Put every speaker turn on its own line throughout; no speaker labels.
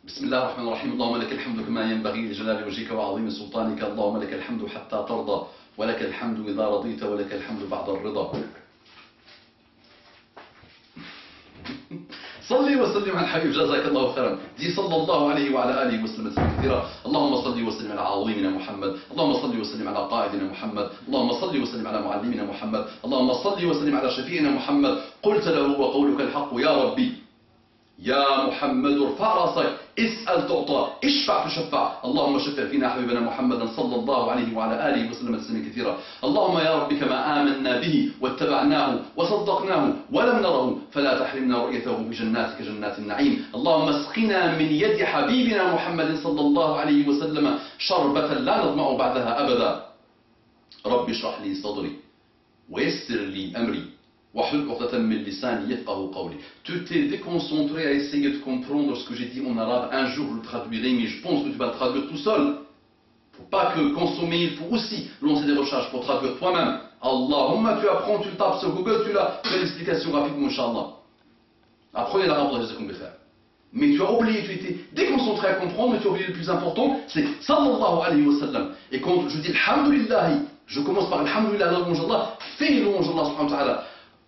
بسم الله الرحمن الرحيم. اللهم لك الحمد كما ينبغي لجلال وجهك وعظيم سلطانك. اللهم لك الحمد حتى ترضى، ولك الحمد إذا رضيت، ولك الحمد بعد الرضا. صلي وسلم على الحبيب، جزاك الله خيرا. دي صلى الله عليه وعلى آله وسلم تسليما كثيرا. اللهم صل وسلم على عظيمنا محمد، اللهم صل وسلم على قائدنا محمد، اللهم صل وسلم على معلمنا محمد، اللهم صل وسلم على شفيعنا محمد. قلت له وقولك الحق يا ربي يا محمد ارفع راسك، اسأل تعطى، اشفع تشفع. اللهم شفع فينا حبيبنا محمدا صلى الله عليه وعلى آله وسلم تسليما كثيرا. اللهم يا رب كما آمنا به واتبعناه وصدقناه ولم نره فلا تحرمنا رؤيته بجناتك جنات النعيم. اللهم اسقنا من يد حبيبنا محمد صلى الله عليه وسلم شربة لا نظمأ بعدها أبدا. رب اشرح لي صدري ويسر لي أمري. Tu t'es déconcentré à essayer de comprendre ce que j'ai dit en arabe. Un jour je le traduirai, mais je pense que tu vas le traduire tout seul. Il ne faut pas que consommer, il faut aussi lancer des recherches pour traduire toi-même. Allahumma, tu apprends, tu tapes sur Google, tu l'as fait l'explication rapidement, Inch'Allah. Apprenez l'arabe, mais tu as oublié, tu étais déconcentré à comprendre, mais tu as oublié le plus important, c'est sallallahu alayhi wa sallam. Et quand je dis alhamdulillah, je commence par alhamdulillah, louange Allah, fais louange Allah subhanahu wa ta'ala.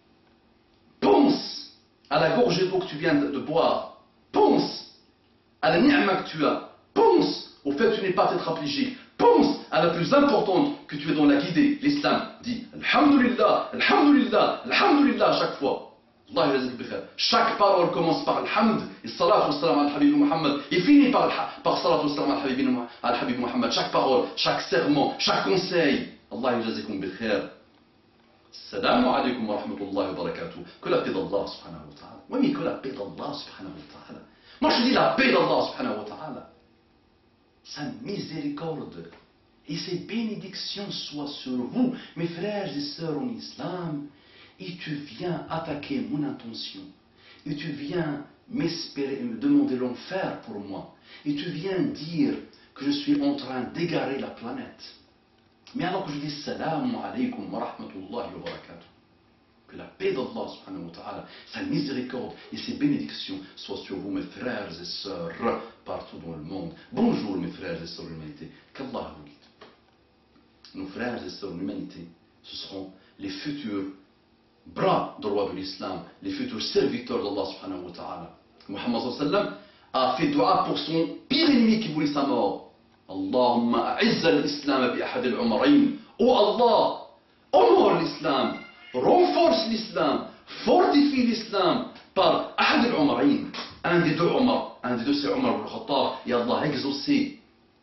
Pense à la gorgée d'eau que tu viens de boire. Pense à la ni'ma que tu as. Pense au fait que tu n'es pas tétraplégique. Pense à la plus importante que tu es dans la guidée, l'islam. Dis alhamdulillah, alhamdulillah, alhamdulillah à chaque fois. Chaque parole commence par alhamd et salat wa salam al habib Muhammad et finit par salat wa salam al habib Muhammad. Chaque parole, chaque serment, chaque conseil. Allah yajazikum bil khair. السلام عليكم ورحمة الله وبركاته. Que la paix d'Allah subhanahu wa ta'ala. Oui, mais que la paix d'Allah subhanahu wa ta'ala. Moi je dis la paix d'Allah subhanahu wa ta'ala. Sa miséricorde et ses bénédictions soient sur vous, mes frères et sœurs en islam. Et tu viens attaquer mon intention. Et tu viens m'espérer, me demander l'enfer pour moi. Et tu viens dire que je suis en train d'égarer la planète. Mais alors que je dis salam alaykum wa rahmatullahi wa barakatuh, que la paix d'Allah subhanahu wa ta'ala, sa miséricorde et ses bénédictions soient sur vous, mes frères et sœurs, partout dans le monde. Bonjour mes frères et sœurs de l'humanité, qu'Allah vous guide. Nos frères et sœurs de l'humanité, ce seront les futurs bras droits de l'islam, les futurs serviteurs d'Allah subhanahu wa ta'ala. Muhammad sallallahu alayhi wa sallam a fait dua pour son pire ennemi qui voulait sa mort. Allahumma a'izza l'islam bi ahad al-umrayn. Oh Allah, honore l'islam, renforce l'islam, fortifie l'islam par ahad al-umrayn. Un des deux Omar, un des deux c'est Omar ibn Khattab, et Allah a exaucé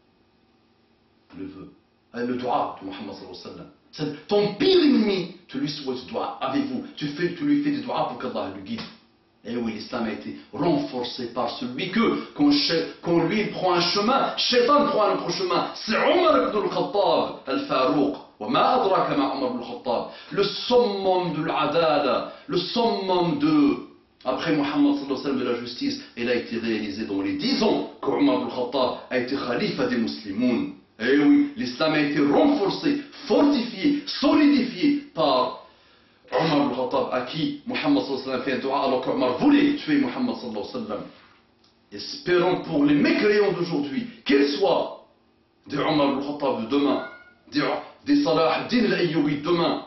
le vœu, le dua de Muhammad sallallahu alayhi wa sallam. Ton pire ennemi, tu lui souhaites dua avec vous, tu lui fais des doigts pour qu'Allah le guide. Et oui, l'islam a été renforcé par celui que, quand lui prend un chemin, Shaitan prend un autre chemin. C'est Omar ibn al-Khattab, al-Farouq. وما أدراك ما عمر بن الخطاب. Le summum de l'adala, le summum de, après Muhammad sallallahu alayhi wa sallam, de la justice, il a été réalisé dans les 10 ans que Omar ibn al-Khattab a été khalifa des musulmans. Et oui, l'islam a été renforcé, fortifié, solidifié par Omar ibn al-Khattab, à qui Muhammad sallallahu alayhi wa sallam fait un dua alors qu'Omar voulait tuer Muhammad sallallahu alayhi wa sallam. Espérons pour les mécréants d'aujourd'hui qu'ils soient des Omar ibn al-Khattab de demain, des Salah ad-Din al-Ayyubi de demain,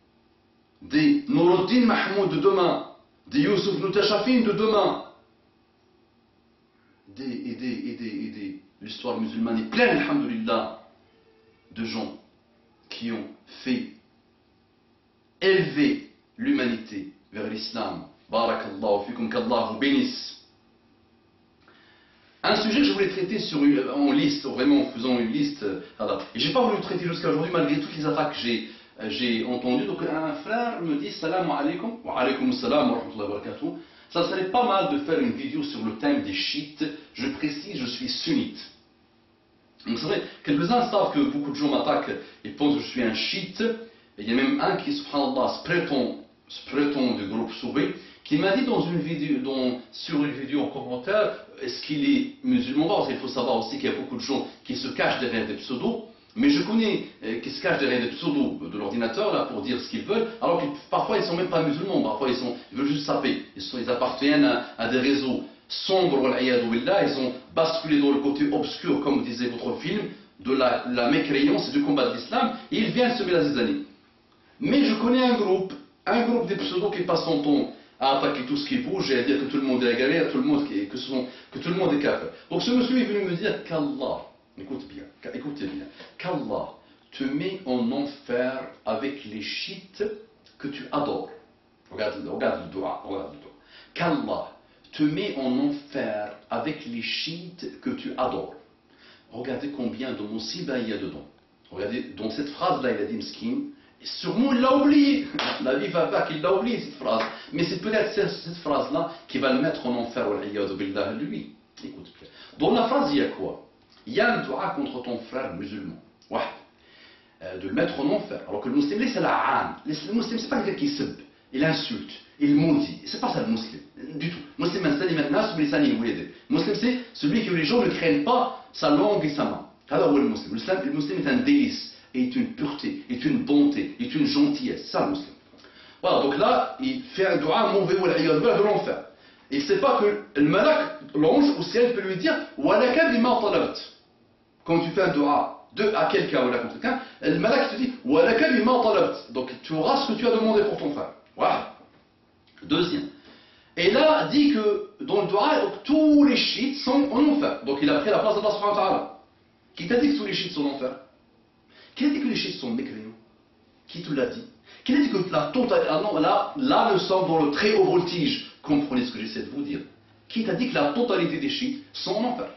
des Nuruddin Mahmoud de demain, des Youssouf Noutachafin de demain. L'histoire musulmane est pleine, alhamdulillah, de gens qui ont fait élever l'humanité vers l'islam. Barakallahu fikum, qu'Allah vous bénisse. Un sujet que je voulais traiter en liste, vraiment en faisant une liste. Et je n'ai pas voulu le traiter jusqu'à aujourd'hui malgré toutes les attaques que j'ai entendues. Donc un frère me dit salam alaykum, wa alaykum salam wa rahmatullahi wa barakatuh. Ça serait pas mal de faire une vidéo sur le thème des chiites. Je précise, je suis sunnite. Donc c'est vrai, quelques-uns savent que beaucoup de gens m'attaquent et pensent que je suis un chiite. Et il y a même un qui, subhanallah, se prétend du groupe Soubi, qui m'a dit sur une vidéo en commentaire, est-ce qu'il est musulman? Parce qu'il faut savoir aussi qu'il y a beaucoup de gens qui se cachent derrière des pseudos, mais je connais qui se cachent derrière des pseudos de l'ordinateur là pour dire ce qu'ils veulent, alors que parfois ils ne sont même pas musulmans, parfois ils veulent juste saper, ils appartiennent à des réseaux sombres, ils ont basculé dans le côté obscur, comme disait votre film, de la mécréance et du combat de l'islam, et ils viennent semer la zizanie. Mais je connais un groupe des pseudos qui passent son temps à attaquer tout ce qui bouge et à dire que tout le monde est égaré, que tout le monde est kafir. Donc ce monsieur est venu me dire qu'Allah, écoutez bien, qu'Allah te met en enfer avec les chiites que tu adores. Regarde le doigt. Qu'Allah te met en enfer avec les chiites que tu adores. Regardez combien de musiba il y a dedans. Regardez, dans cette phrase-là, il a dit Mskin, et sûrement il l'a oublié. La vie va pas qu'il l'a oublié cette phrase. Mais c'est peut-être cette phrase-là qui va le mettre en enfer, lui. Écoute bien. Dans la phrase, il y a quoi? Il y a un dua contre ton frère musulman. Ouais. De le mettre en enfer. Alors que le musulman, c'est la âne. Le musulman, c'est pas quelqu'un qui sub, il insulte, il maudit. C'est pas ça le musulman, du tout. Le musulman, c'est celui que les gens ne craignent pas sa langue et sa main. Alors, le musulman est un délice, est une pureté, est une bonté, est une gentillesse. Ça, le musulman. Voilà, donc là, il fait un dua mauvais de l'enfer. Il ne sait pas que le malak, l'ange, au ciel, peut lui dire Walaka bima talabt. Quand tu fais un dua à quelqu'un ou à contre quelqu'un, le malak te dit Walaka bima talabt. Donc tu auras ce que tu as demandé pour ton frère. Voilà. Deuxième. Et là, dit que dans le dua, tous les chiites sont en enfer. Donc il a pris la place d'Allah subhanahu wa ta'ala. Qui t'a dit que tous les chiites sont en enfer? Qui a dit que les chiites sont mécréants? Qui te l'a dit? Qui a dit que la totalité. Ah non, là, nous sommes dans le très haut voltige. Comprenez ce que j'essaie de vous dire. Qui t'a dit que la totalité des chiites sont en enfer?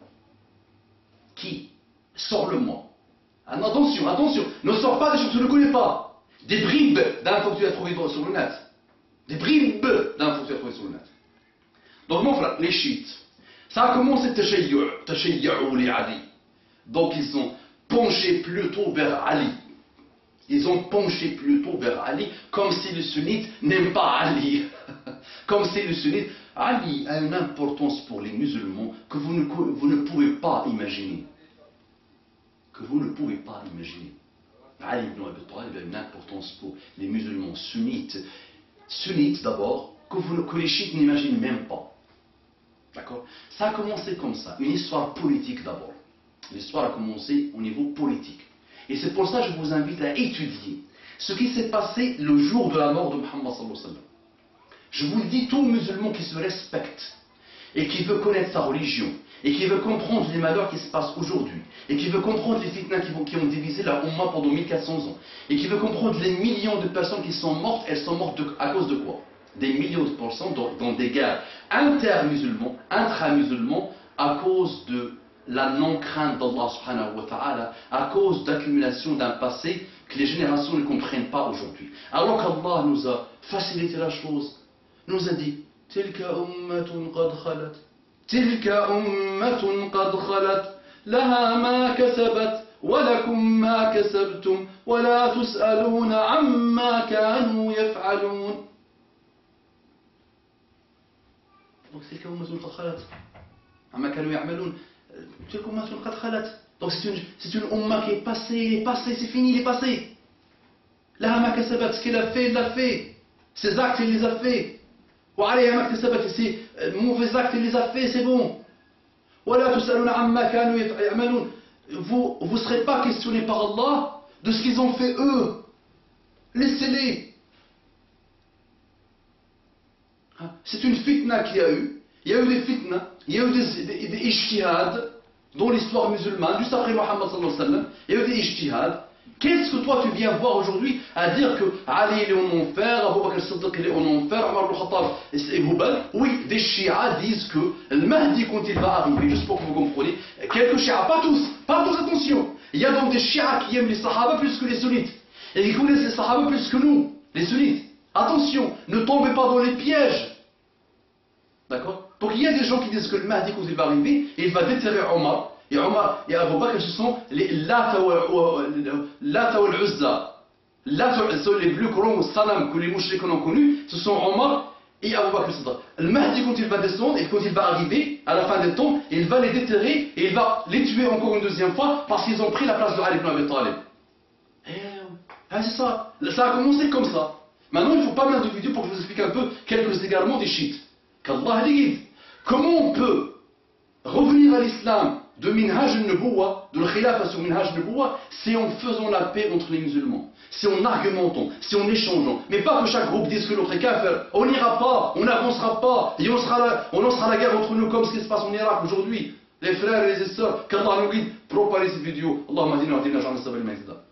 Qui? Sors-le-moi. Ah, attention, ne sors pas des choses que tu ne connais pas. Des bribes d'infos que tu as trouvées sur le net. Des bribes d'infos que tu as trouvées sur le net. Donc mon frère, les chiites, ça a commencé tashayyu li Ali. Donc ils ont penché plutôt vers Ali. Ils ont penché plutôt vers Ali, comme si le sunnite n'aime pas Ali. Comme si le sunnite... Ali a une importance pour les musulmans que vous ne pouvez pas imaginer. Que vous ne pouvez pas imaginer. Ali ibn Abi Talib a une importance pour les musulmans sunnites. Sunnites d'abord, que les chiites n'imaginent même pas. D'accord? Ça a commencé comme ça, une histoire politique d'abord. L'histoire a commencé au niveau politique. Et c'est pour ça que je vous invite à étudier ce qui s'est passé le jour de la mort de Muhammad sallallahu alayhi wa sallam. Je vous le dis, tout musulman qui se respecte et qui veut connaître sa religion et qui veut comprendre les malheurs qui se passent aujourd'hui et qui veut comprendre les fitnas qui ont divisé la Ummah pendant 1400 ans et qui veut comprendre les millions de personnes qui sont mortes, elles sont mortes à cause de quoi? Des millions de personnes dans des guerres inter-musulmans, intra-musulmans, à cause de la non-crainte d'Allah subhanahu wa ta'ala, à cause d'accumulation d'un passé que les générations ne comprennent pas aujourd'hui. Alors qu'Allah nous a facilité la chose, nous a dit Tilka ummatun qad khalat, Tilka ummatun qad khalat, laha ma kasabat, wa lakum ma kasabtum, wa la tus'aluna amma kanu yaf'alun. Donc Tilka ummatun qad khalat, amma kanu ya'malun. Donc c'est une umma qui est passée, c'est fini, il est passé. Laha ma kasabat, ce qu'elle a fait, il l'a fait. Ses actes, il les a fait. Wa alayha ma kasabat, ses mauvais actes, il les a fait, c'est bon. Wa la tus'aluna amma kanu ya'malun. Vous ne serez pas questionnés par Allah de ce qu'ils ont fait eux. Laissez-les. C'est une fitna qu'il y a eu. Il y a eu des fitnas, il y a eu des ijtihad dans l'histoire musulmane, juste après Mohammed sallallahu alayhi wa sallam, il y a eu des ijtihad. Qu'est-ce que toi tu viens voir aujourd'hui à dire que Ali est en enfer, Abu Bakr al-Siddiq est en enfer, Omar al-Khattab et Hubal? Oui, des chiites disent que le Mahdi quand il va arriver, juste pour que vous compreniez, quelques chiites, pas tous, attention. Il y a donc des chiites qui aiment les sahaba plus que les sunnites, et qui connaissent les sahaba plus que nous, les sunnites. Attention, ne tombez pas dans les pièges. D'accord? Donc il y a des gens qui disent que le Mahdi quand il va arriver, il va déterrer Omar. Et Omar et Abu Bakr, ce sont les Lata wal Uzza. Lata sont les plus grands sanam que les mouchriks ont connus. Ce sont Omar et Abu Bakr. Le Mahdi quand il va descendre et quand il va arriver à la fin des temps, il va les déterrer et il va les tuer encore une deuxième fois parce qu'ils ont pris la place de Ali ibn Abi Talib. C'est ça. Ça a commencé comme ça. Maintenant il ne faut pas mettre de vidéo pour que je vous explique un peu quelques égarements des chiites. Qu'Allah les guide. Comment on peut revenir à l'islam de Minhaj al-Nubuwa, de l'Khilafa sur Minhaj al-Nubuwa, c'est en faisant la paix entre les musulmans, c'est en argumentant, c'est en échangeant. Mais pas que chaque groupe dise que l'autre est kafir. On n'ira pas, on n'avancera pas, et on lancera la guerre entre nous comme ce qui se passe en Irak aujourd'hui. Les frères et les sœurs, qu'Allah nous guide, propagez cette vidéo. Allahumma hadina wa hadina ja'alna sabal maïzda.